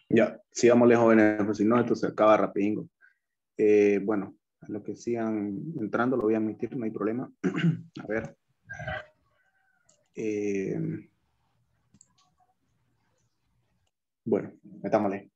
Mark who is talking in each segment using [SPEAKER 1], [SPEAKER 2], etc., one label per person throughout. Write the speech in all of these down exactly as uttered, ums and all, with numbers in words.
[SPEAKER 1] Ya, sigámosle jóvenes, pues si no, esto se acaba rapidingo. Eh, bueno, a los que sigan entrando lo voy a admitir, no hay problema. A ver. Eh, bueno, metámosle.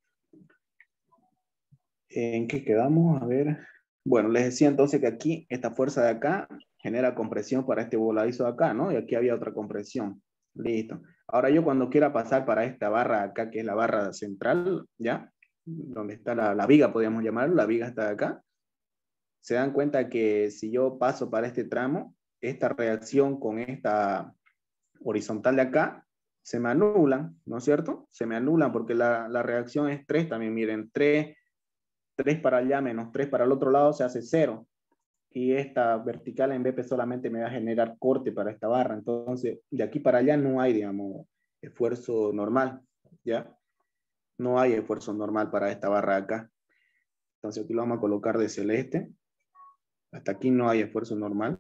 [SPEAKER 1] ¿En qué quedamos? A ver. Bueno, les decía entonces que aquí, esta fuerza de acá genera compresión para este voladizo de acá, ¿no? Y aquí había otra compresión. Listo. Ahora yo cuando quiera pasar para esta barra acá, que es la barra central, ¿ya? Donde está la, la viga, podríamos llamarlo, la viga está de acá. Se dan cuenta que si yo paso para este tramo, esta reacción con esta horizontal de acá, se me anulan, ¿no es cierto? Se me anulan porque la, la reacción es tres también, miren, tres, tres para allá menos tres para el otro lado se hace cero. Y esta vertical en B P solamente me va a generar corte para esta barra. Entonces, de aquí para allá no hay, digamos, esfuerzo normal, ¿ya? No hay esfuerzo normal para esta barra acá. Entonces, aquí lo vamos a colocar de celeste. Hasta aquí no hay esfuerzo normal.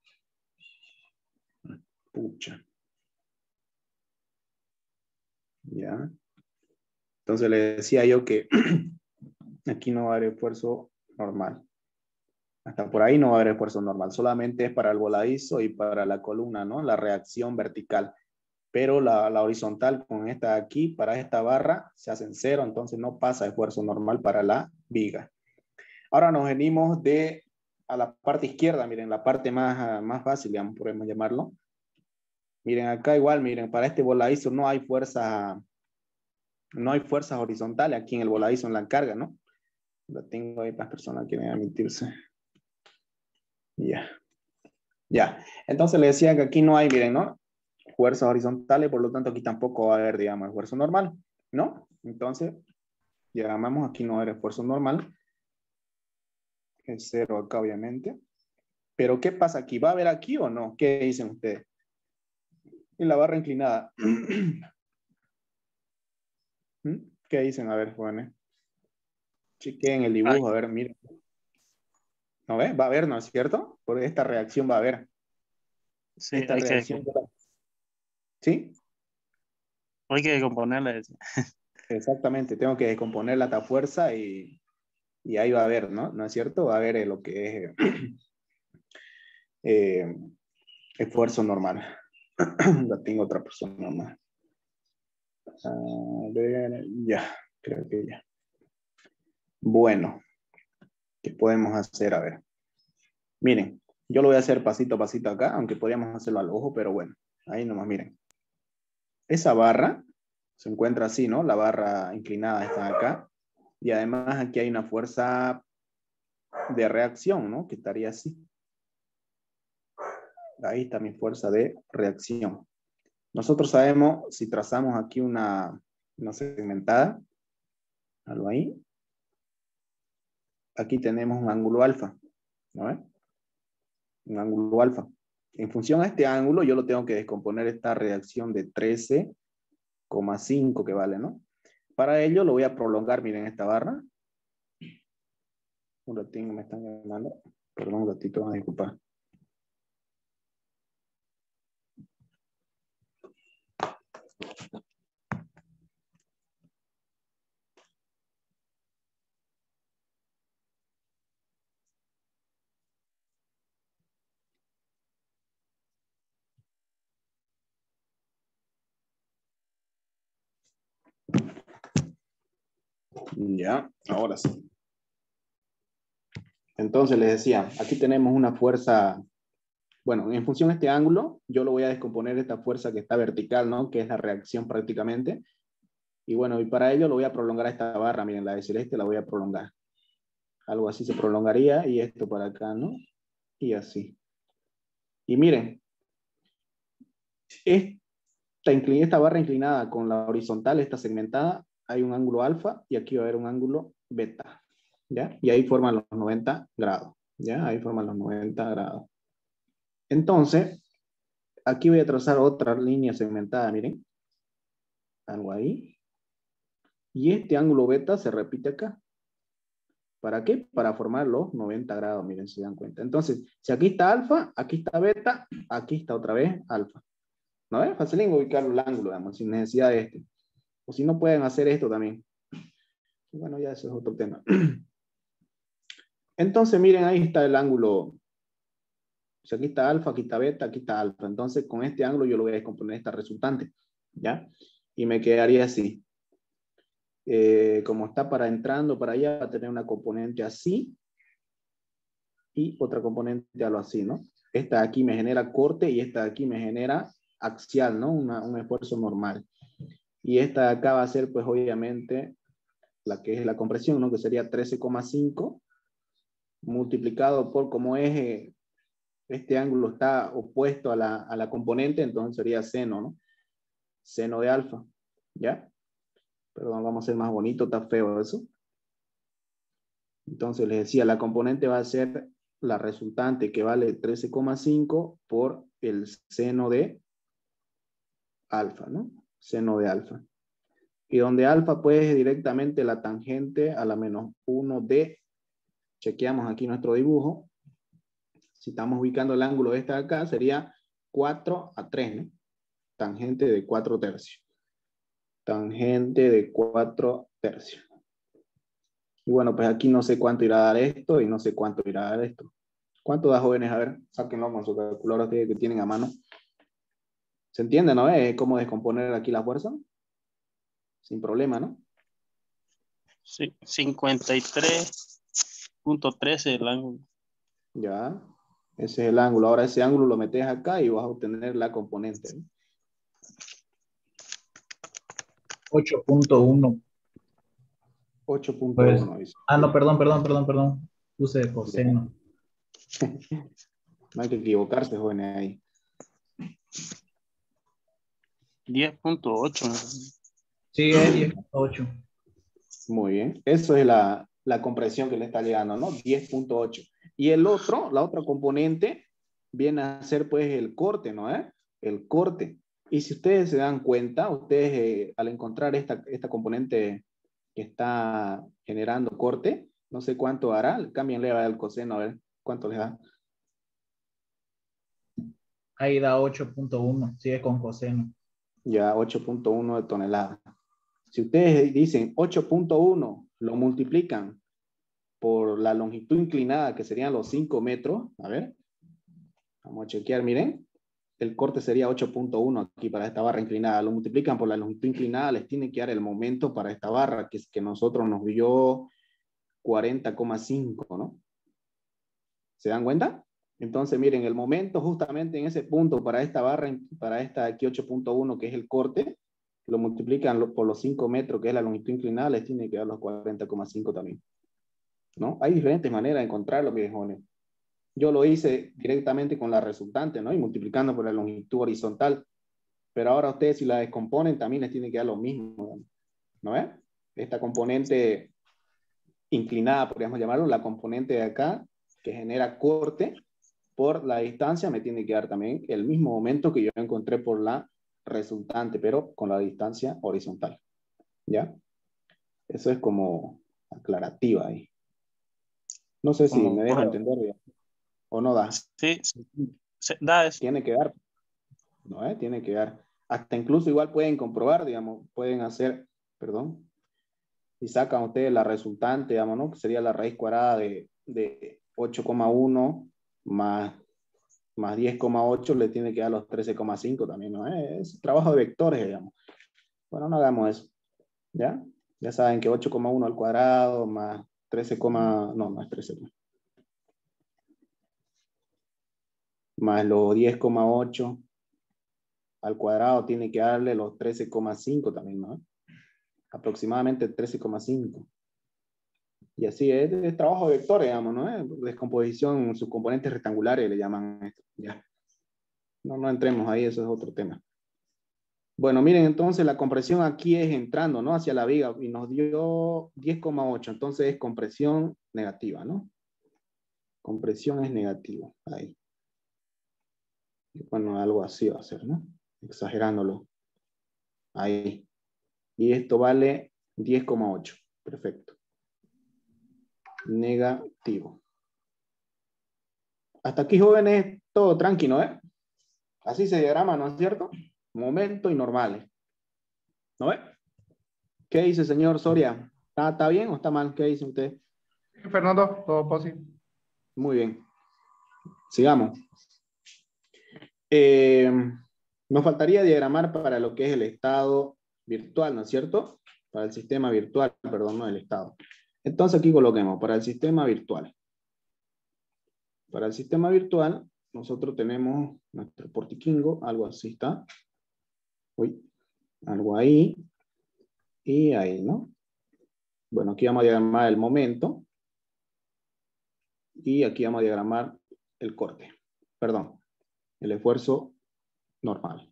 [SPEAKER 1] Pucha. Ya. Entonces le decía yo que aquí no va a haber esfuerzo normal. Hasta por ahí no va a haber esfuerzo normal. Solamente es para el voladizo y para la columna, ¿no? La reacción vertical. Pero la, la horizontal con esta aquí, para esta barra, se hacen cero. Entonces no pasa esfuerzo normal para la viga. Ahora nos venimos de a la parte izquierda. Miren, la parte más, más fácil, digamos, podemos llamarlo. Miren, acá igual, miren, para este voladizo no hay fuerza, no hay fuerzas horizontales aquí en el voladizo en la carga, ¿no? Lo tengo ahí para las personas que quieren admitirse. Ya. Ya. Entonces le decía que aquí no hay, miren, ¿no? Fuerzas horizontales, por lo tanto aquí tampoco va a haber, digamos, esfuerzo normal, ¿no? Entonces, ya llamamos, aquí no va a haber esfuerzo normal. Es cero acá, obviamente. Pero, ¿qué pasa aquí? ¿Va a haber aquí o no? ¿Qué dicen ustedes? En la barra inclinada. ¿Qué dicen? A ver, jóvenes. Chequen el
[SPEAKER 2] Ay,
[SPEAKER 1] dibujo, a ver, miren. ¿No ves? Va a haber, ¿no es cierto? Por esta reacción va a haber.
[SPEAKER 2] sí,
[SPEAKER 1] Esta
[SPEAKER 2] hay que,
[SPEAKER 1] reacción, ¿sí?
[SPEAKER 2] hay que componerle.
[SPEAKER 1] Exactamente. Tengo que descomponer la fuerza y, y ahí va a haber, ¿no? ¿No es cierto? Va a haber eh, lo que es eh, esfuerzo normal. La tengo otra persona más. A ver, ya, creo que ya. Bueno, ¿qué podemos hacer? A ver. Miren, yo lo voy a hacer pasito a pasito acá, aunque podríamos hacerlo al ojo, pero bueno, ahí nomás miren. Esa barra se encuentra así, ¿no? La barra inclinada está acá. Y además aquí hay una fuerza de reacción, ¿no? Que estaría así. Ahí está mi fuerza de reacción. Nosotros sabemos, si trazamos aquí una, una segmentada, algo ahí, aquí tenemos un ángulo alfa, ¿no ves? Un ángulo alfa. En función a este ángulo, yo lo tengo que descomponer esta reacción de trece coma cinco que vale, ¿no? Para ello lo voy a prolongar, miren esta barra. Un ratito me están llamando. Perdón, un ratito, van a disculpar. Ya, ahora sí. Entonces les decía, aquí tenemos una fuerza, bueno, en función a este ángulo, yo lo voy a descomponer esta fuerza que está vertical, ¿no? Que es la reacción prácticamente. Y bueno, y para ello lo voy a prolongar a esta barra, miren, la de celeste la voy a prolongar. Algo así se prolongaría y esto para acá, ¿no? Y así. Y miren, esta, esta barra inclinada con la horizontal, esta segmentada, hay un ángulo alfa y aquí va a haber un ángulo beta, ¿ya? Y ahí forman los noventa grados, ¿ya? Ahí forman los noventa grados. Entonces, aquí voy a trazar otra línea segmentada, miren. Algo ahí. Y este ángulo beta se repite acá. ¿Para qué? Para formar los noventa grados, miren, si se dan cuenta. Entonces, si aquí está alfa, aquí está beta, aquí está otra vez alfa. ¿No es? Fácil ubicar el ángulo, digamos, sin necesidad de este. O si no, pueden hacer esto también. Bueno, ya eso es otro tema. Entonces, miren, ahí está el ángulo. O sea, aquí está alfa, aquí está beta, aquí está alfa. Entonces, con este ángulo yo lo voy a descomponer esta resultante, ¿ya? Y me quedaría así. Eh, como está para entrando para allá, va a tener una componente así y otra componente a lo así, ¿no? Esta de aquí me genera corte y esta de aquí me genera axial, ¿no? Una, un esfuerzo normal. Y esta de acá va a ser, pues, obviamente, la que es la compresión, ¿no? Que sería trece coma cinco multiplicado por, como eje, este ángulo está opuesto a la, a la componente, entonces sería seno, ¿no? Seno de alfa, ¿ya? Perdón, vamos a hacer más bonito, está feo eso. Entonces les decía, la componente va a ser la resultante que vale trece coma cinco por el seno de alfa, ¿no? Seno de alfa. Y donde alfa pues es directamente la tangente a la menos uno de, chequeamos aquí nuestro dibujo, si estamos ubicando el ángulo de esta de acá, sería cuatro a tres, ¿no? Tangente de cuatro tercios. Tangente de cuatro tercios. Y bueno, pues aquí no sé cuánto irá a dar esto y no sé cuánto irá a dar esto. ¿Cuánto da, jóvenes? A ver, sáquenlo con su calculadora que tienen a mano. ¿Se entiende, no? ¿Eh? ¿Cómo descomponer aquí la fuerza? Sin problema, ¿no?
[SPEAKER 2] Sí, cincuenta y tres punto trece el ángulo.
[SPEAKER 1] Ya, ese es el ángulo. Ahora ese ángulo lo metes acá y vas a obtener la componente, ¿no?
[SPEAKER 3] ocho punto uno.
[SPEAKER 1] ocho punto
[SPEAKER 3] Pues,
[SPEAKER 1] uno. Dice.
[SPEAKER 3] ah, no, perdón, perdón, perdón, perdón. Puse coseno.
[SPEAKER 1] No hay que equivocarse, jóvenes, ahí.
[SPEAKER 2] diez punto ocho.
[SPEAKER 3] Sí, es diez punto ocho.
[SPEAKER 1] Muy bien. Eso es la, la compresión que le está llegando, ¿no? diez punto ocho. Y el otro, la otra componente, viene a ser pues el corte, ¿no? ¿Eh? El corte. Y si ustedes se dan cuenta, ustedes eh, al encontrar esta, esta componente que está generando corte, no sé cuánto hará, cámbienle al coseno, a ver cuánto les da.
[SPEAKER 3] Ahí da ocho punto uno. Sigue con coseno.
[SPEAKER 1] Ya ocho punto uno de tonelada. Si ustedes dicen ocho punto uno, lo multiplican por la longitud inclinada, que serían los cinco metros, a ver, vamos a chequear, miren, el corte sería ocho punto uno aquí para esta barra inclinada, lo multiplican por la longitud inclinada, les tiene que dar el momento para esta barra, que es que nosotros nos dio cuarenta coma cinco, ¿no? ¿Se dan cuenta? Entonces, miren, el momento justamente en ese punto para esta barra, para esta aquí ocho punto uno, que es el corte, lo multiplican por los cinco metros, que es la longitud inclinada, les tiene que dar los cuarenta coma cinco también, ¿no? Hay diferentes maneras de encontrarlo, mis jóvenes. Yo lo hice directamente con la resultante, ¿no? Y multiplicando por la longitud horizontal. Pero ahora ustedes, si la descomponen, también les tiene que dar lo mismo, ¿no ves? Esta componente inclinada, podríamos llamarlo, la componente de acá, que genera corte, por la distancia me tiene que dar también el mismo momento que yo encontré por la resultante, pero con la distancia horizontal. ¿Ya? Eso es como aclarativa ahí. No sé si
[SPEAKER 2] Como,
[SPEAKER 1] me dejo entender bien. ¿O no da?
[SPEAKER 2] Sí, sí, sí, da eso.
[SPEAKER 1] Tiene que dar. ¿No? ¿Eh? Tiene que dar. Hasta incluso igual pueden comprobar, digamos, pueden hacer, perdón, si sacan ustedes la resultante, digamos, ¿no? Que sería la raíz cuadrada de, de ocho coma uno más más diez coma ocho le tiene que dar los trece coma cinco también, ¿no? Es trabajo de vectores, digamos. Bueno, no hagamos eso, ¿ya? Ya saben que ocho coma uno al cuadrado más trece, no, no es trece, más los diez coma ocho al cuadrado tiene que darle los trece coma cinco también, ¿no? Aproximadamente trece coma cinco. Y así es, es trabajo de vectores, digamos, ¿no? Descomposición, sus componentes rectangulares le llaman esto, ya. No, no entremos ahí, eso es otro tema. Bueno, miren, entonces la compresión aquí es entrando, ¿no? Hacia la viga y nos dio diez coma ocho, entonces es compresión negativa, ¿no? Compresión es negativa, ahí. Bueno, algo así va a ser, ¿no? Exagerándolo. Ahí. Y esto vale diez coma ocho, perfecto. Negativo. Hasta aquí, jóvenes, todo tranquilo, ¿eh? Así se diagrama, ¿no es cierto? Momento y normales. ¿No ve? ¿Qué dice, señor Soria? ¿Está, está bien o está mal? ¿Qué dicen ustedes?
[SPEAKER 4] Fernando, todo posible.
[SPEAKER 1] Muy bien. Sigamos. Eh, nos faltaría diagramar para lo que es el estado virtual, ¿no es cierto? Para el sistema virtual, perdón, no el estado. Entonces aquí coloquemos para el sistema virtual. Para el sistema virtual, nosotros tenemos nuestro portiquingo, algo así está. Uy, algo ahí. Y ahí, ¿no? Bueno, aquí vamos a diagramar el momento. Y aquí vamos a diagramar el corte. Perdón, el esfuerzo normal.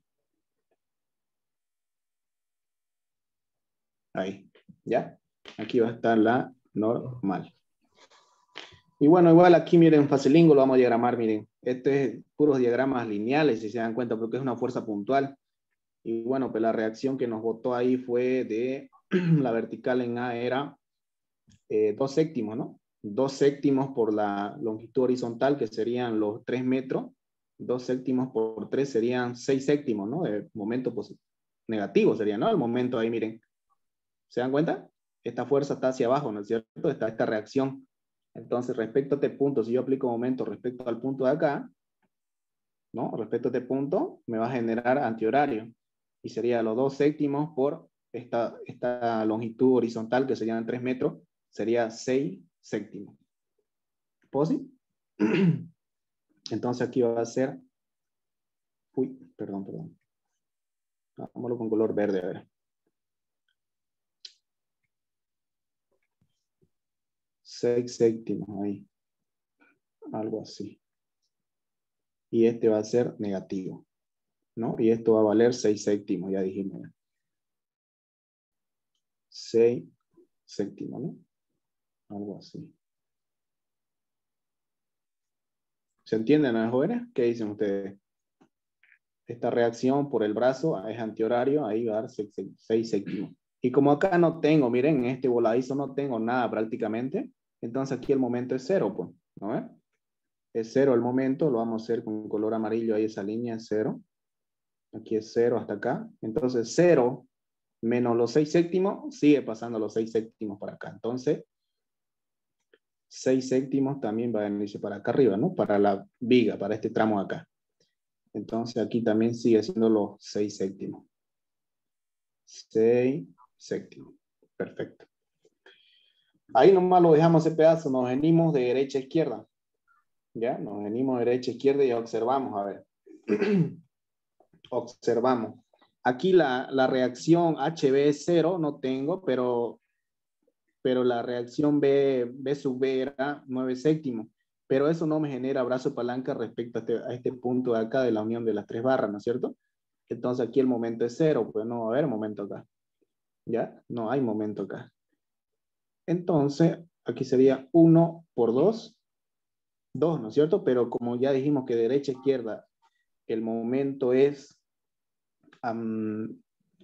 [SPEAKER 1] Ahí, ¿ya? Aquí va a estar la normal. Y bueno, igual aquí miren, Facilingo lo vamos a diagramar, miren. Este es puros diagramas lineales, si se dan cuenta, porque es una fuerza puntual. Y bueno, pues la reacción que nos botó ahí fue de la vertical en A era eh, dos séptimos, ¿no? Dos séptimos por la longitud horizontal, que serían los tres metros. Dos séptimos por tres serían seis séptimos, ¿no? De momento pues, negativo sería, ¿no? El momento ahí, miren. ¿Se dan cuenta? Esta fuerza está hacia abajo, ¿no es cierto? Está esta reacción. Entonces, respecto a este punto, si yo aplico momento respecto al punto de acá, ¿no? Respecto a este punto, me va a generar antihorario. Y sería los dos séptimos por esta, esta longitud horizontal, que serían tres metros, sería seis séptimos. ¿Puedo Entonces aquí va a ser... Uy, perdón, perdón. Vámonos con color verde, a ver. seis séptimos ahí. Algo así. Y este va a ser negativo, ¿no? Y esto va a valer seis séptimos, ya dijimos. seis séptimos, ¿no? Algo así. ¿Se entienden, ¿no, jóvenes? ¿Qué dicen ustedes? Esta reacción por el brazo es antihorario, ahí va a dar seis séptimos. Y como acá no tengo, miren, en este voladizo no tengo nada prácticamente, entonces aquí el momento es cero, pues, ¿no ves? Es cero el momento, lo vamos a hacer con color amarillo, ahí esa línea es cero. Aquí es cero hasta acá. Entonces cero menos los seis séptimos, sigue pasando los seis séptimos para acá. Entonces, seis séptimos también va a venirse para acá arriba, ¿no? Para la viga, para este tramo acá. Entonces aquí también sigue siendo los seis séptimos. seis séptimos. Perfecto. Ahí nomás lo dejamos ese pedazo. Nos venimos de derecha a izquierda. ¿Ya? Nos venimos de derecha a izquierda y observamos, a ver. Observamos. Aquí la, la reacción H B es cero, no tengo, pero, pero la reacción B, B sub B era nueve séptimos. Pero eso no me genera brazo de palanca respecto a este, a este punto de acá de la unión de las tres barras, ¿no es cierto? Entonces aquí el momento es cero, pues no va a haber momento acá. ¿Ya? No hay momento acá. Entonces, aquí sería uno por dos, dos, ¿no es cierto? Pero como ya dijimos que derecha a izquierda, el momento es... Um,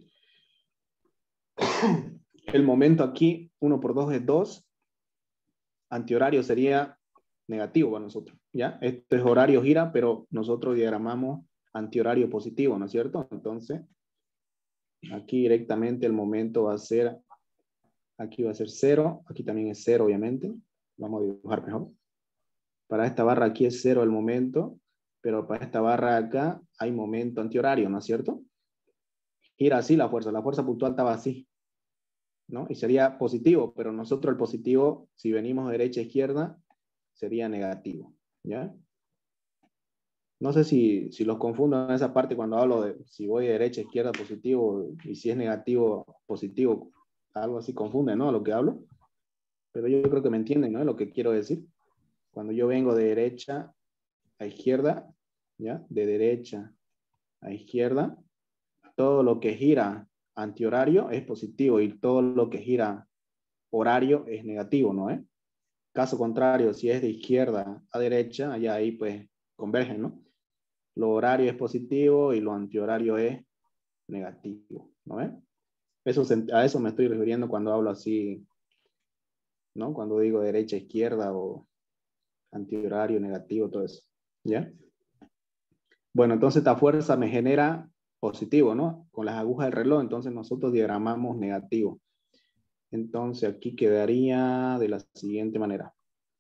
[SPEAKER 1] el momento aquí, uno por dos es dos. Antihorario sería negativo para nosotros, ¿ya? Este es horario gira, pero nosotros diagramamos antihorario positivo, ¿no es cierto? Entonces, aquí directamente el momento va a ser, aquí va a ser cero, aquí también es cero, obviamente. Vamos a dibujar mejor. Para esta barra aquí es cero el momento, pero para esta barra acá hay momento antihorario, ¿no es cierto? Gira así la fuerza, la fuerza puntual estaba así, ¿no? Y sería positivo, pero nosotros el positivo, si venimos de derecha a izquierda, sería negativo, ¿ya? No sé si, si los confundo en esa parte cuando hablo de si voy de derecha a izquierda positivo y si es negativo positivo, algo así confunde, ¿no? Lo que hablo. Pero yo creo que me entienden, ¿no? Lo que quiero decir. Cuando yo vengo de derecha a izquierda, ¿ya? De derecha a izquierda, todo lo que gira antihorario es positivo y todo lo que gira horario es negativo, ¿no? ¿Eh? Caso contrario, si es de izquierda a derecha, allá ahí pues convergen, ¿no? Lo horario es positivo y lo antihorario es negativo, ¿no? ¿Eh? Eso, a eso me estoy refiriendo cuando hablo así, ¿no? Cuando digo derecha, izquierda o antihorario, negativo, todo eso, ¿ya? Bueno, entonces esta fuerza me genera positivo, ¿no? Con las agujas del reloj, entonces nosotros diagramamos negativo. Entonces aquí quedaría de la siguiente manera.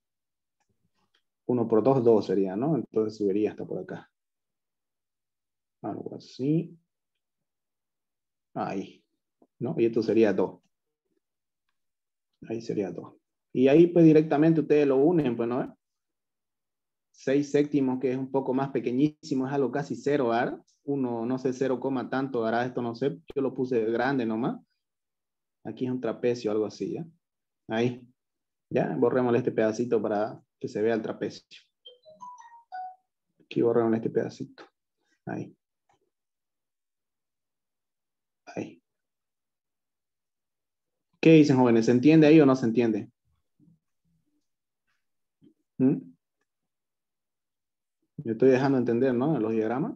[SPEAKER 1] uno por dos, dos sería, ¿no? Entonces subiría hasta por acá. Algo así. Ahí, ¿no? Y esto sería dos. Ahí sería dos. Y ahí pues directamente ustedes lo unen, pues, ¿no? seis séptimos, que es un poco más pequeñísimo, es algo casi cero, ¿verdad? Uno, no sé, cero, tanto, ¿verdad? Esto no sé, yo lo puse grande nomás. Aquí es un trapecio, algo así, ¿ya? Ahí. Ya, borrémosle este pedacito para que se vea el trapecio. Aquí borremos este pedacito. Ahí. Ahí. ¿Qué dicen, jóvenes? ¿Se entiende ahí o no se entiende? ¿Mm? Me estoy dejando entender, ¿no? En los diagramas.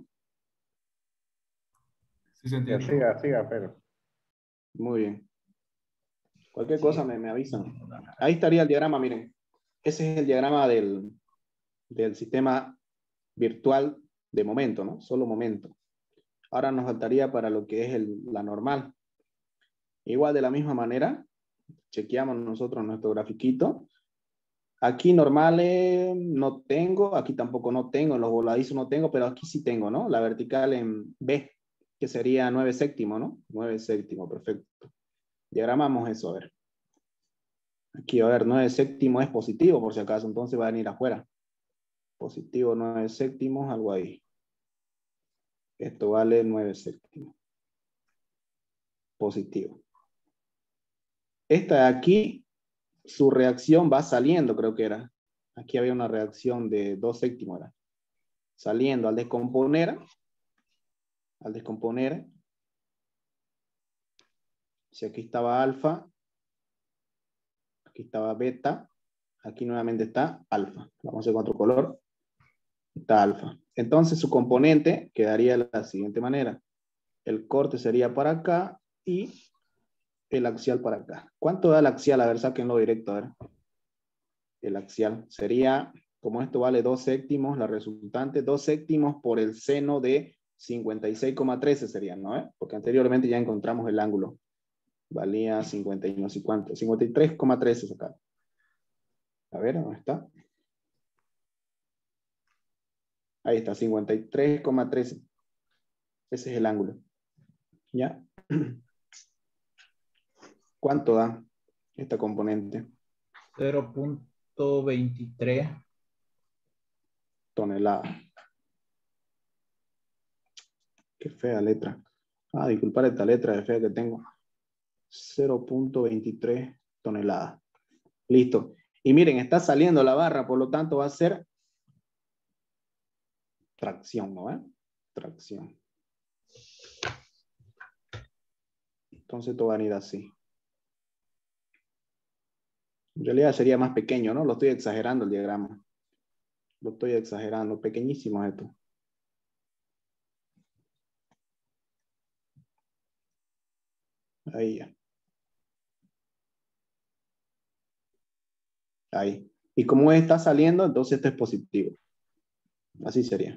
[SPEAKER 5] Sí se entiende.
[SPEAKER 4] Siga, siga, pero.
[SPEAKER 1] Muy bien. Cualquier
[SPEAKER 3] Sí.
[SPEAKER 1] cosa me, me avisan. Ahí estaría el diagrama, miren. Ese es el diagrama del, del sistema virtual de momento, ¿no? Solo momento. Ahora nos faltaría para lo que es el, la normal. Igual de la misma manera, chequeamos nosotros nuestro grafiquito. Aquí normales no tengo, aquí tampoco no tengo, en los voladizos no tengo, pero aquí sí tengo, ¿no? La vertical en B, que sería nueve séptimo, ¿no? nueve séptimo, perfecto. Diagramamos eso, a ver. Aquí, a ver, nueve séptimo es positivo, por si acaso, entonces va a venir afuera. Positivo nueve séptimos, algo ahí. Esto vale nueve séptimos. Positivo. Esta de aquí, su reacción va saliendo, creo que era. Aquí había una reacción de dos séptimos, era. Saliendo al descomponer, al descomponer, si aquí estaba alfa, aquí estaba beta, aquí nuevamente está alfa. Vamos a hacer con otro color. Está alfa. Entonces su componente quedaría de la siguiente manera. El corte sería para acá y el axial para acá. ¿Cuánto da el axial? A ver, sáquenlo directo, a ver. El axial sería, como esto vale dos séptimos, la resultante, dos séptimos por el seno de cincuenta y seis coma trece serían, ¿no? ¿Eh? Porque anteriormente ya encontramos el ángulo. Valía cincuenta y no sé cuánto, cincuenta y tres coma trece acá. A ver, ¿dónde está? Ahí está, cincuenta y tres coma trece. Ese es el ángulo. ¿Ya? ¿Cuánto da esta componente?
[SPEAKER 3] cero punto veintitrés.
[SPEAKER 1] Tonelada. Qué fea letra. Ah, disculpar esta letra de fea que tengo. cero punto veintitrés toneladas. Listo. Y miren, está saliendo la barra, por lo tanto va a ser tracción, ¿no? ¿Eh? Tracción. Entonces esto va a venir así. En realidad sería más pequeño, ¿no? Lo estoy exagerando el diagrama. Lo estoy exagerando. Pequeñísimo esto. Ahí ya. Ahí. Y como está saliendo, entonces esto es positivo. Así sería.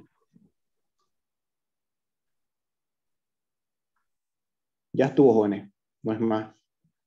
[SPEAKER 1] Ya estuvo, jóvenes. No es más.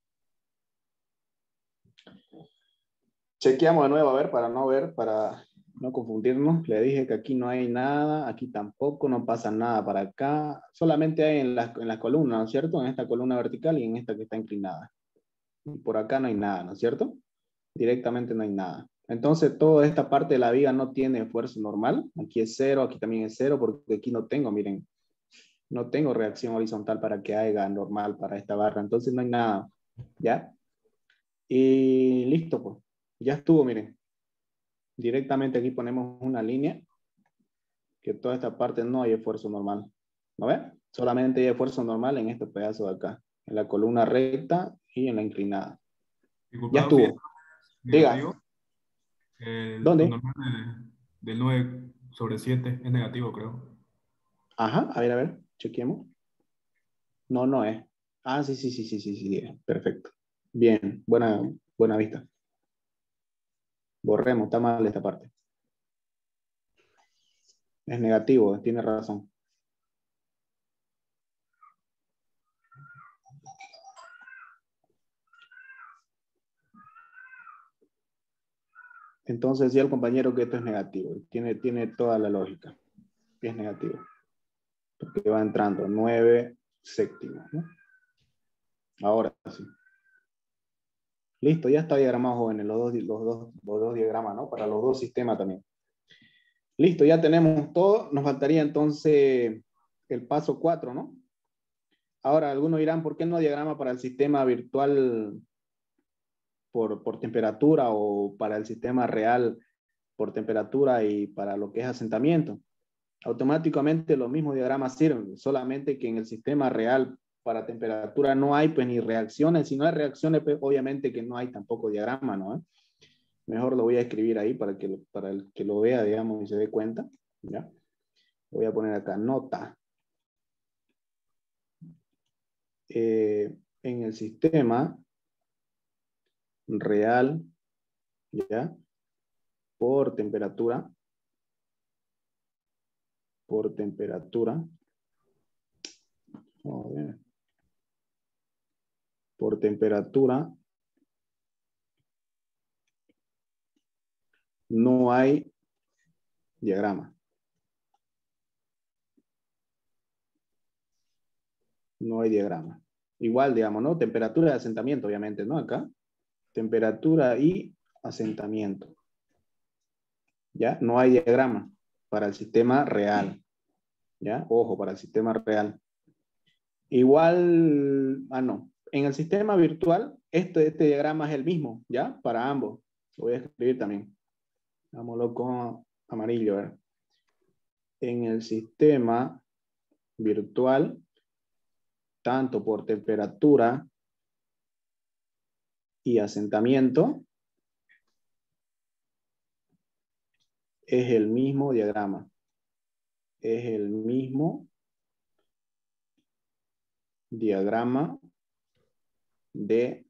[SPEAKER 1] Chequeamos de nuevo, a ver, para no ver, para no confundirnos. Le dije que aquí no hay nada, aquí tampoco, no pasa nada para acá. Solamente hay en las, en las columnas, ¿no es cierto? En esta columna vertical y en esta que está inclinada. Y por acá no hay nada, ¿no es cierto? Directamente no hay nada. Entonces, toda esta parte de la viga no tiene fuerza normal. Aquí es cero, aquí también es cero, porque aquí no tengo, miren, no tengo reacción horizontal para que haya normal para esta barra. Entonces no hay nada, ¿ya? Y listo, pues. Ya estuvo, miren. Directamente aquí ponemos una línea que toda esta parte no hay esfuerzo normal. ¿No ven? Solamente hay esfuerzo normal en estos pedazos de acá. En la columna recta y en la inclinada. Ya
[SPEAKER 5] Disculpa,
[SPEAKER 1] estuvo. Diga.
[SPEAKER 5] negativo. El, tu
[SPEAKER 1] ¿Dónde?
[SPEAKER 5] normal de, del nueve sobre siete es negativo, creo.
[SPEAKER 1] Ajá, a ver, a ver, chequeemos. No, no es. Ah, sí, sí, sí, sí, sí, sí. Perfecto. Bien, buena, buena vista. Borremos, está mal esta parte. Es negativo, tiene razón. Entonces decía el compañero que esto es negativo. Tiene, tiene toda la lógica. Es negativo. Porque va entrando nueve séptimos, ¿no? Ahora sí. Listo, ya está diagramado, jóvenes, los dos, los dos, los dos diagramas, ¿no? Para los dos sistemas también. Listo, ya tenemos todo. Nos faltaría entonces el paso cuatro, ¿no? Ahora, algunos dirán, ¿por qué no diagrama para el sistema virtual por, por temperatura o para el sistema real por temperatura y para lo que es asentamiento? Automáticamente los mismos diagramas sirven, solamente que en el sistema real para temperatura no hay pues ni reacciones. Si no hay reacciones, pues obviamente que no hay tampoco diagrama, ¿no? Mejor lo voy a escribir ahí para que, para el que lo vea, digamos, y se dé cuenta. ¿Ya? Voy a poner acá, nota. Eh, en el sistema real, ¿ya? Por temperatura, por temperatura, oh, bien. Por temperatura, no hay diagrama. No hay diagrama. Igual, digamos, ¿no? Temperatura y asentamiento, obviamente, ¿no? Acá. Temperatura y asentamiento. ¿Ya? No hay diagrama para el sistema real. ¿Ya? Ojo, para el sistema real. Igual, ah, no. En el sistema virtual, este, este diagrama es el mismo, ¿ya? Para ambos. Lo voy a escribir también. Vámonos con amarillo, ¿verdad? En el sistema virtual, tanto por temperatura y asentamiento, es el mismo diagrama. Es el mismo diagrama de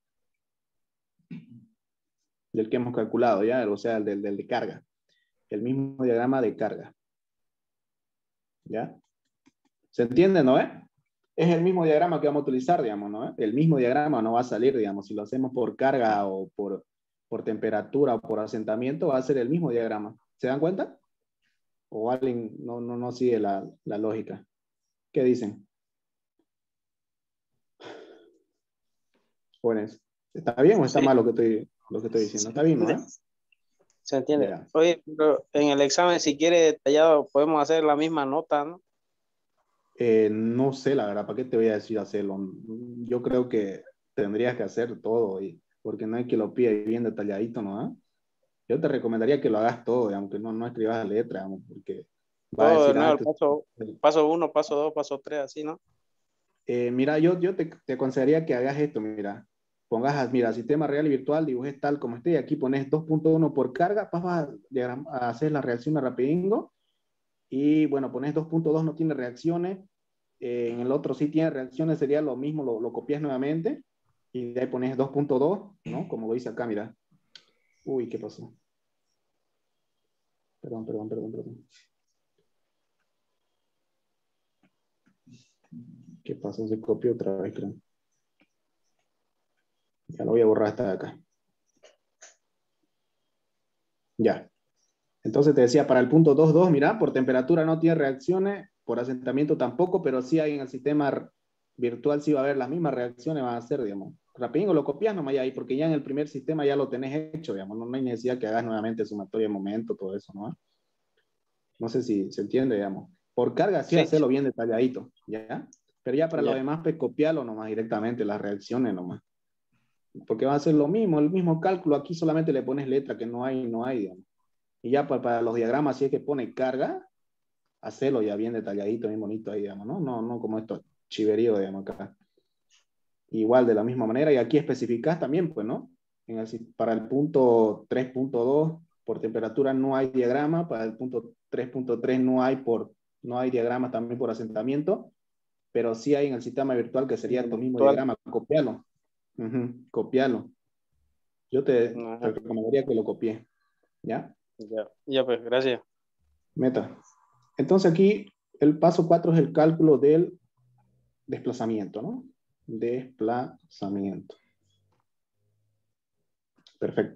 [SPEAKER 1] del que hemos calculado, ¿ya? O sea, el del, del de carga. El mismo diagrama de carga. ¿Ya? ¿Se entiende, no? ¿Eh? Es el mismo diagrama que vamos a utilizar, digamos, ¿no? ¿Eh? El mismo diagrama no va a salir, digamos, si lo hacemos por carga o por, por temperatura o por asentamiento, va a ser el mismo diagrama. ¿Se dan cuenta? O alguien no, no, no sigue la, la lógica. ¿Qué dicen? Jóvenes, ¿está bien o está
[SPEAKER 2] Sí.
[SPEAKER 1] mal lo que estoy, lo que estoy diciendo? Está bien, ¿no? ¿Eh?
[SPEAKER 2] Se entiende.
[SPEAKER 1] Ya.
[SPEAKER 2] Oye, pero en el examen, si quiere detallado, podemos hacer la misma nota, ¿no?
[SPEAKER 1] Eh, no sé, la verdad, ¿para qué te voy a decir hacerlo? Yo creo que tendrías que hacer todo, y, porque no hay que lo pida bien detalladito, ¿no? ¿Eh? Yo te recomendaría que lo hagas todo, aunque no, no escribas la letra, digamos, porque va a
[SPEAKER 2] Todo de
[SPEAKER 1] decir,
[SPEAKER 2] nuevo,
[SPEAKER 1] ah,
[SPEAKER 2] el
[SPEAKER 1] esto-
[SPEAKER 2] paso, paso uno, paso dos, paso tres, así, ¿no?
[SPEAKER 1] eh, mira, yo, yo te, te aconsejaría que hagas esto, mira, pongas, mira, sistema real y virtual, dibujes tal como esté, y aquí pones dos punto uno por carga, vas a, diagram- a hacer la reacción rapidingo, y bueno, pones dos punto dos no tiene reacciones, eh, en el otro sí tiene reacciones, sería lo mismo, lo, lo copias nuevamente, y de ahí pones dos punto dos, ¿no? Como lo dice acá, mira. Uy, ¿qué pasó? Perdón, perdón, perdón, perdón. ¿Qué pasó? Se copió otra vez, creo. Ya lo voy a borrar hasta acá. Ya. Entonces te decía, para el punto dos punto dos, mira, por temperatura no tiene reacciones, por asentamiento tampoco, pero sí hay en el sistema virtual, sí va a haber las mismas reacciones, van a ser, digamos. Rapidingo lo copias nomás ya ahí, porque ya en el primer sistema ya lo tenés hecho, digamos, no, no hay necesidad que hagas nuevamente sumatoria de momento, todo eso, ¿no? No sé si se entiende, digamos. Por carga sí,
[SPEAKER 2] Sí.
[SPEAKER 1] hacerlo bien detalladito, ¿ya? Pero ya para
[SPEAKER 2] Ya.
[SPEAKER 1] lo demás, pues copiarlo nomás directamente, las reacciones nomás. Porque va a ser lo mismo, el mismo cálculo, aquí solamente le pones letra que no hay, no hay, digamos. Y ya para, para los diagramas, si es que pone carga, hacerlo ya bien detalladito, bien bonito ahí, digamos, ¿no? No, no como esto chiverío, digamos, acá. Igual de la misma manera, y aquí especificás también, pues, ¿no? En el, para el punto tres punto dos, por temperatura no hay diagrama, para el punto tres punto tres no hay, por, no hay diagrama también por asentamiento, pero sí hay en el sistema virtual que sería tu mismo
[SPEAKER 2] Virtual.
[SPEAKER 1] diagrama, copiarlo. Uh-huh, copiarlo. Yo te, te recomendaría que lo copie, ¿ya?
[SPEAKER 2] Ya, ya pues, gracias.
[SPEAKER 1] Meta. Entonces aquí el paso cuatro es el cálculo del desplazamiento, ¿no? Desplazamiento. Perfecto.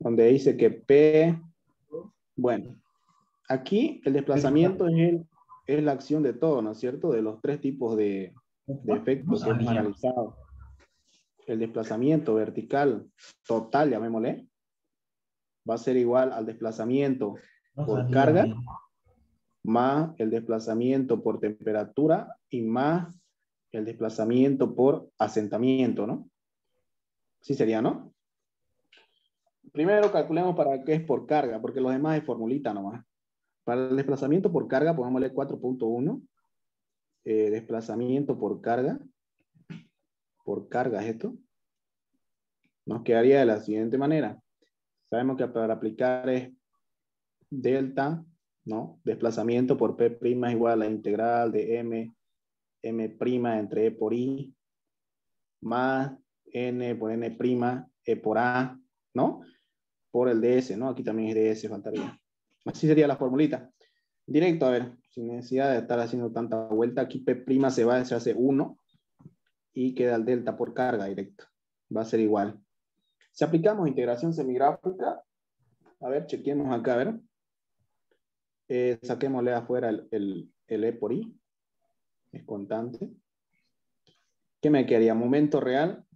[SPEAKER 1] donde dice que P, bueno, aquí el desplazamiento es, el, es la acción de todo, ¿no es cierto? De los tres tipos de, de efectos que hemos analizado. El desplazamiento vertical total, llamémosle, va a ser igual al desplazamiento por carga, más el desplazamiento por temperatura y más el desplazamiento por asentamiento, ¿no? Sí sería, ¿no? Primero calculemos para qué es por carga, porque los demás es formulita nomás. Para el desplazamiento por carga, pongámosle cuatro punto uno. Eh, desplazamiento por carga. Por carga es esto. Nos quedaría de la siguiente manera. Sabemos que para aplicar es delta, ¿no? Desplazamiento por P' es igual a la integral de M, M' entre E por I, más N por N', E por A, ¿no? Por el ds, ¿no? Aquí también es ds, faltaría. Así sería la formulita. Directo, a ver, sin necesidad de estar haciendo tanta vuelta. Aquí P' se va, se hace uno y queda el delta por carga directo. Va a ser igual. Si aplicamos integración semigráfica, a ver, chequemos acá, a ver. Eh, saquémosle afuera el, el, el E por I. Es constante. ¿Qué me quedaría? Momento real.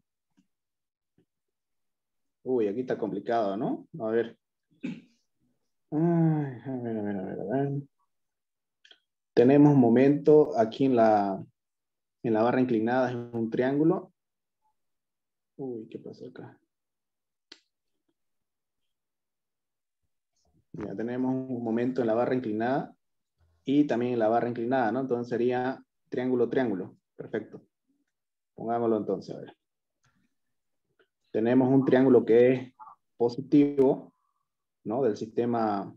[SPEAKER 1] Uy, aquí está complicado, ¿no? A ver. Ay, a ver, a ver, a ver, a ver. Tenemos momento aquí en la, en la barra inclinada, es un triángulo. Uy, ¿qué pasó acá? Ya tenemos un momento en la barra inclinada y también en la barra inclinada, ¿no? Entonces sería triángulo, triángulo. Perfecto. Pongámoslo entonces, a ver. Tenemos un triángulo que es positivo, ¿no? Del sistema,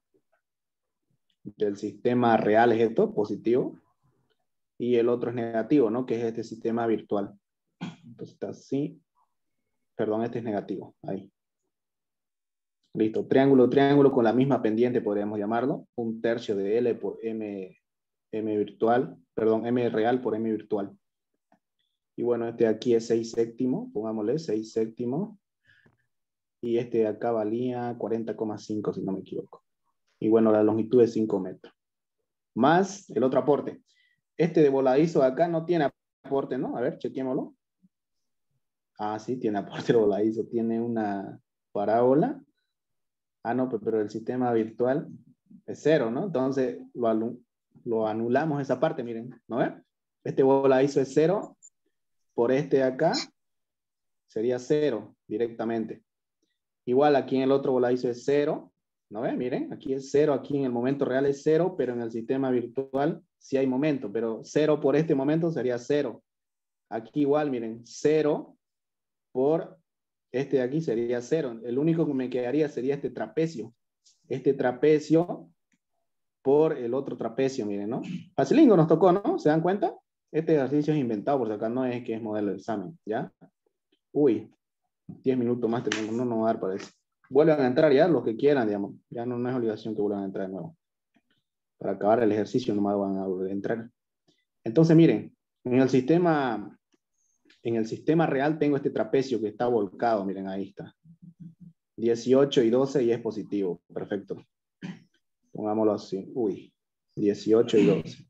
[SPEAKER 1] del sistema real es esto, positivo. Y el otro es negativo, ¿no? Que es este sistema virtual. Entonces está así. Perdón, este es negativo. Ahí. Listo. Triángulo, triángulo con la misma pendiente, podríamos llamarlo. Un tercio de L por M, M virtual. Perdón, M real por M virtual. Y bueno, este de aquí es seis séptimos. Pongámosle seis séptimos. Y este de acá valía cuarenta coma cinco, si no me equivoco. Y bueno, la longitud es cinco metros. Más el otro aporte. Este de voladizo de acá no tiene aporte, ¿no? A ver, chequémoslo. Ah, sí, tiene aporte de voladizo. Tiene una parábola. Ah, no, pero el sistema virtual es cero, ¿no? Entonces lo, lo anulamos esa parte, miren, ¿no ven? Este voladizo es cero. Por este de acá sería cero directamente. Igual aquí en el otro voladizo es cero. ¿No ven? Miren, aquí es cero, aquí en el momento real es cero, pero en el sistema virtual sí hay momento, pero cero por este momento sería cero. Aquí igual, miren, cero por este de aquí sería cero. El único que me quedaría sería este trapecio. Este trapecio por el otro trapecio, miren, ¿no? Facilingo nos tocó, ¿no? ¿Se dan cuenta? Este ejercicio es inventado, por si acá no es que es modelo de examen, ¿ya? Uy, diez minutos más tenemos, no nos va a dar para eso. Vuelvan a entrar ya los que quieran, digamos. Ya no, no es obligación que vuelvan a entrar de nuevo. Para acabar el ejercicio nomás van a volver a entrar. Entonces, miren, en el sistema, en el sistema real tengo este trapecio que está volcado, miren, ahí está. dieciocho y doce y es positivo. Perfecto. Pongámoslo así. Uy, dieciocho y doce.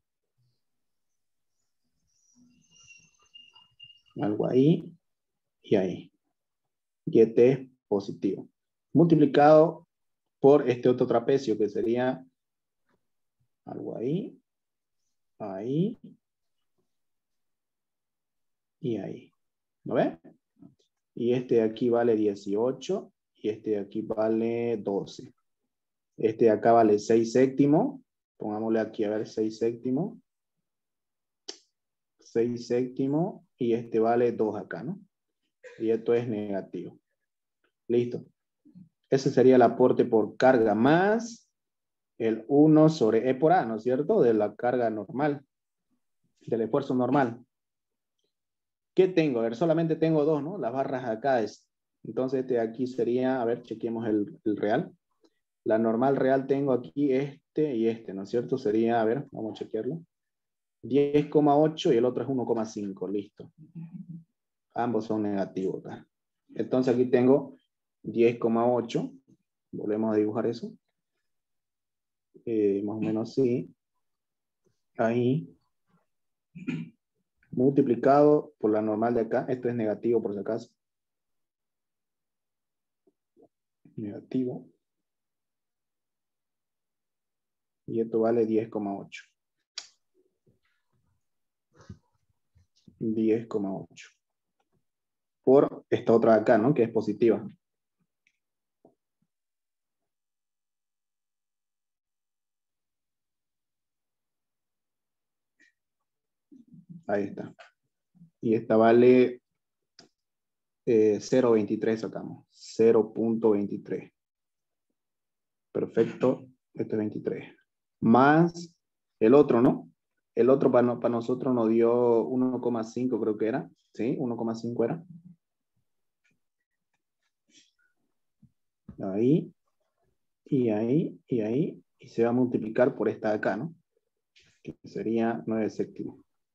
[SPEAKER 1] Algo ahí y ahí. Y este es positivo. Multiplicado por este otro trapecio que sería algo ahí, ahí y ahí. ¿Lo ven? Y este de aquí vale dieciocho y este de aquí vale doce. Este de acá vale seis séptimos. Pongámosle aquí a ver seis séptimos. seis séptimos y este vale dos acá, ¿no? Y esto es negativo. Listo. Ese sería el aporte por carga más el uno sobre E por A, ¿no es cierto? De la carga normal, del esfuerzo normal. ¿Qué tengo? A ver, solamente tengo dos, ¿no? Las barras acá es. Entonces este de aquí sería, a ver, chequemos el, el real. La normal real tengo aquí este y este, ¿no es cierto? Sería, a ver, vamos a chequearlo. diez coma ocho y el otro es uno coma cinco, listo. Ambos son negativos acá. Entonces aquí tengo diez coma ocho. Volvemos a dibujar eso. Eh, más o menos así. Ahí. Multiplicado por la normal de acá. Esto es negativo por si acaso. Negativo. Y esto vale diez coma ocho. diez coma ocho. Por esta otra de acá, ¿no? Que es positiva. Ahí está. Y esta vale eh, cero punto veintitrés sacamos. cero punto veintitrés. Perfecto. Este es veintitrés. Más el otro, ¿no? El otro para, no, para nosotros nos dio uno coma cinco, creo que era. ¿Sí? uno coma cinco era. Ahí. Y ahí. Y ahí. Y se va a multiplicar por esta de acá, ¿no? Que sería nueve séptimos.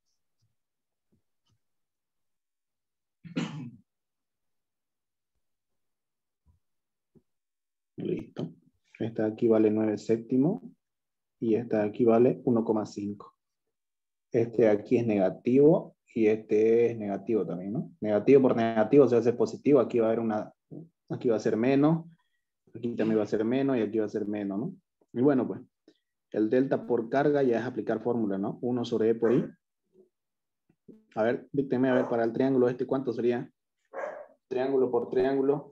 [SPEAKER 1] Listo. Esta de aquí vale nueve séptimos. Y esta de aquí vale uno coma cinco. Este de aquí es negativo. Y este es negativo también, ¿no? Negativo por negativo se hace positivo. Aquí va a haber una... Aquí va a ser menos. Aquí también va a ser menos. Y aquí va a ser menos, ¿no? Y bueno, pues. El delta por carga ya es aplicar fórmula, ¿no? uno sobre E por I. A ver, dícteme, a ver, para el triángulo este, ¿cuánto sería? Triángulo por triángulo.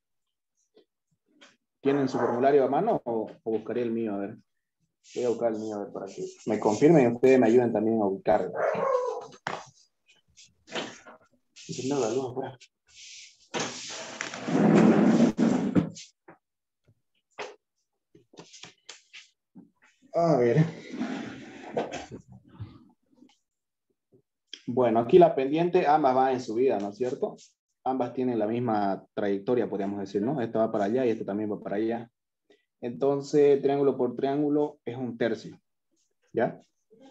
[SPEAKER 1] ¿Tienen su formulario a mano o, o buscaré el mío? A ver. Voy a buscar el mío, a ver, para que me confirmen y ustedes me ayuden también a buscar. No, la luz afuera. A ver. Bueno, aquí la pendiente, ambas van en subida, ¿no es cierto? Ambas tienen la misma trayectoria, podríamos decir, ¿no? Esta va para allá y esta también va para allá. Entonces, triángulo por triángulo es un tercio. ¿Ya?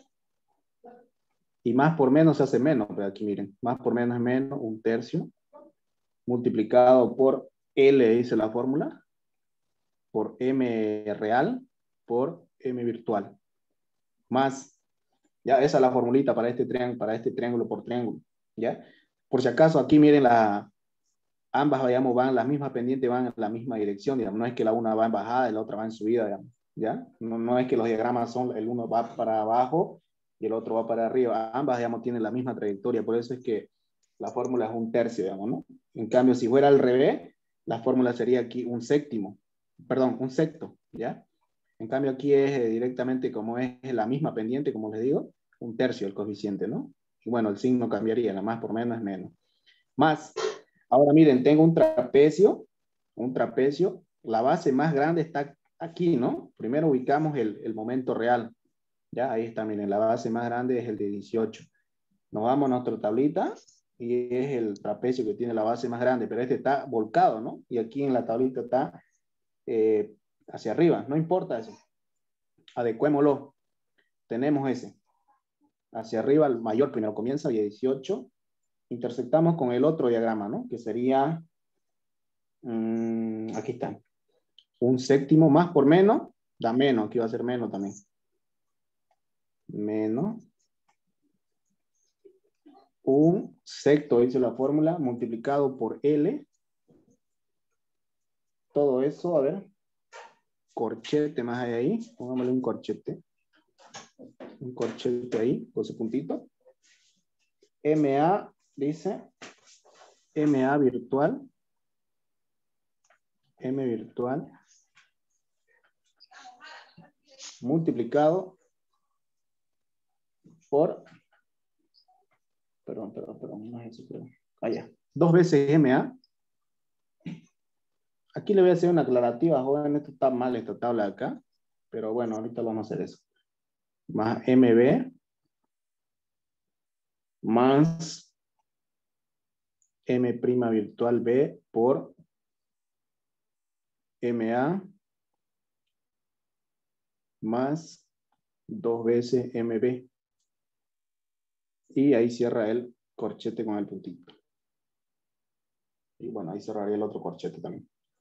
[SPEAKER 1] Y más por menos se hace menos, pero aquí miren, más por menos es menos, un tercio, multiplicado por L, dice la fórmula, por M real, por M virtual. Más, ya, esa es la formulita para este triángulo, para este triángulo por triángulo, ¿ya? Por si acaso, aquí miren, la, ambas, digamos, van, las mismas pendientes van en la misma dirección, digamos, no es que la una va en bajada y la otra va en subida, digamos, ¿ya? No, no es que los diagramas son, el uno va para abajo y el otro va para arriba, ambas, digamos, tienen la misma trayectoria, por eso es que la fórmula es un tercio, digamos, ¿no? En cambio, si fuera al revés, la fórmula sería aquí un séptimo, perdón, un sexto, ¿ya? En cambio, aquí es eh, directamente, como es la misma pendiente, como les digo, un tercio el coeficiente, ¿no? Y bueno, el signo cambiaría, nada más por menos es menos. Más, ahora miren, tengo un trapecio, un trapecio, la base más grande está aquí, ¿no? Primero ubicamos el, el momento real, ya, ahí está, miren, la base más grande es el de dieciocho. Nos vamos a nuestra tablita y es el trapecio que tiene la base más grande, pero este está volcado, ¿no? Y aquí en la tablita está eh, hacia arriba, no importa eso. Adecuémoslo. Tenemos ese. Hacia arriba, el mayor primero comienza, y dieciocho. Intersectamos con el otro diagrama, ¿no? Que sería, mmm, aquí está. Un séptimo más por menos, da menos, aquí va a ser menos también. Menos. Un sexto, dice la fórmula, multiplicado por L. Todo eso, a ver. Corchete más ahí, pongámosle un corchete. Un corchete ahí, con su puntito. M A, dice, M A virtual. M virtual. Multiplicado por, perdón, perdón, perdón, no es eso, perdón. Allá. Dos veces M A. Aquí le voy a hacer una aclarativa, joven, esto está mal, esta tabla de acá. Pero bueno, ahorita vamos a hacer eso. Más M B. Más M' virtual B por M A. Más dos veces M B. Y ahí cierra el corchete con el puntito. Y bueno, ahí cerraría el otro corchete también.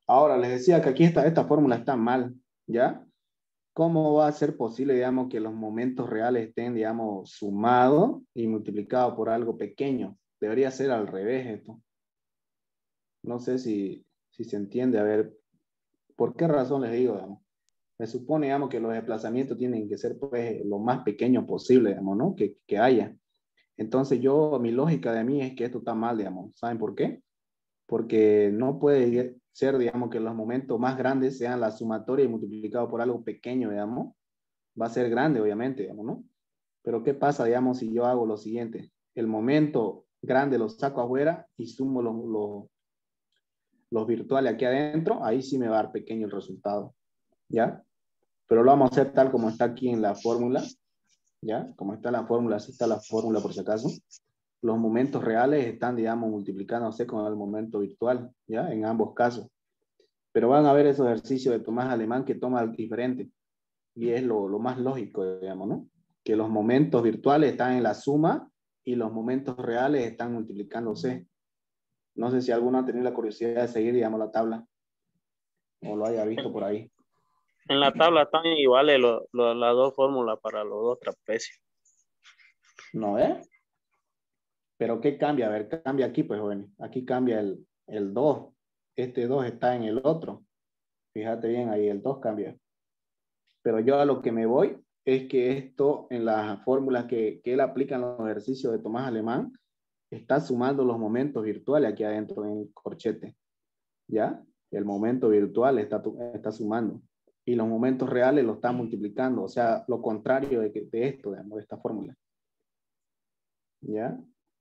[SPEAKER 1] Ahora, les decía que aquí esta, esta fórmula está mal, ¿ya? ¿Cómo va a ser posible, digamos, que los momentos reales estén, digamos, sumados y multiplicados por algo pequeño? Debería ser al revés esto. No sé si, si se entiende. A ver, ¿por qué razón les digo, digamos? Se supone, digamos, que los desplazamientos tienen que ser, pues, lo más pequeño posible, digamos, ¿no? Que, que haya. Entonces yo, mi lógica de mí es que esto está mal, digamos. ¿Saben por qué? Porque no puede ser, digamos, que los momentos más grandes sean la sumatoria y multiplicado por algo pequeño, digamos. Va a ser grande, obviamente, digamos, ¿no? Pero ¿qué pasa, digamos, si yo hago lo siguiente? El momento grande lo saco afuera y sumo los, los, los virtuales aquí adentro, ahí sí me va a dar pequeño el resultado, ¿ya? Pero lo vamos a hacer tal como está aquí en la fórmula, ¿ya? Como está la fórmula, así está la fórmula por si acaso. Los momentos reales están, digamos, multiplicándose con el momento virtual, ¿ya? En ambos casos. Pero van a ver esos ejercicios de Tomás Alemán que toma diferente. Y es lo, lo más lógico, digamos, ¿no? Que los momentos virtuales están en la suma y los momentos reales están multiplicándose. No sé si alguno ha tenido la curiosidad de seguir, digamos, la tabla o lo haya visto por ahí.
[SPEAKER 2] En la tabla están iguales lo, lo, las dos fórmulas para los dos trapecios.
[SPEAKER 1] ¿No eh? Pero ¿qué cambia? A ver, cambia aquí, pues, jóvenes. Aquí cambia el, el dos. Este dos está en el otro. Fíjate bien, ahí el dos cambia. Pero yo a lo que me voy es que esto, en las fórmulas que, que él aplica en los ejercicios de Tomás Alemán, está sumando los momentos virtuales aquí adentro en el corchete. ¿Ya? El momento virtual está, está sumando. Y los momentos reales lo está multiplicando. O sea, lo contrario de, de esto, digamos, de esta fórmula. ¿Ya?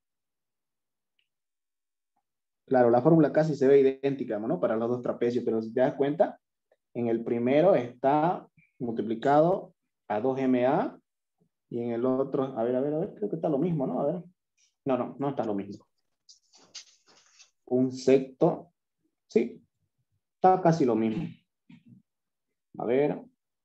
[SPEAKER 1] Claro, la fórmula casi se ve idéntica, ¿no? Para los dos trapecios, pero si te das cuenta, en el primero está multiplicado a dos eme a y en el otro, a ver, a ver, a ver, creo que está lo mismo, ¿no? A ver. No, no, no está lo mismo. Un sexto, sí, está casi lo mismo. A ver.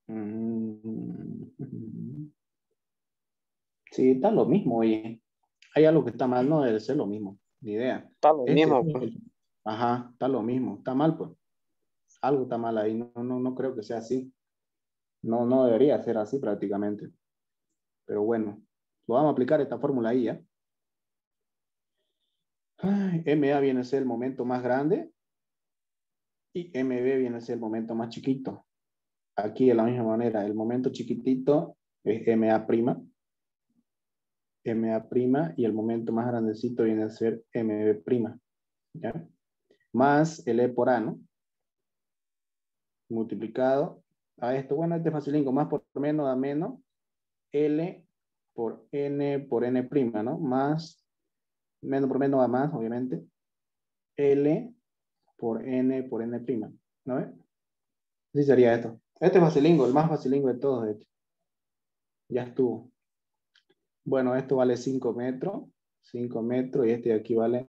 [SPEAKER 1] Sí, está lo mismo, oye. Hay algo que está mal, no debe ser lo mismo, ni idea.
[SPEAKER 2] Está lo
[SPEAKER 1] Este,
[SPEAKER 2] mismo. Pues.
[SPEAKER 1] Ajá, está lo mismo, está mal, pues. Algo está mal ahí, no, no, no creo que sea así. No, no debería ser así prácticamente. Pero bueno, lo vamos a aplicar esta fórmula ahí, ¿ya? eme a viene a ser el momento más grande y eme be viene a ser el momento más chiquito. Aquí de la misma manera, el momento chiquitito es eme a prima, eme a prima y el momento más grandecito viene a ser eme be prima, ¿ya? Más el E por A, ¿no? Multiplicado a esto, bueno, este es facilín, más por menos da menos, L por N por N prima, ¿no? Más, menos por menos da más, obviamente, L por N por N prima, ¿no ves? Así sería esto. Este es facilingo, el más facilingo de todos, de hecho. Ya estuvo. Bueno, esto vale cinco metros, cinco metros, y este de aquí vale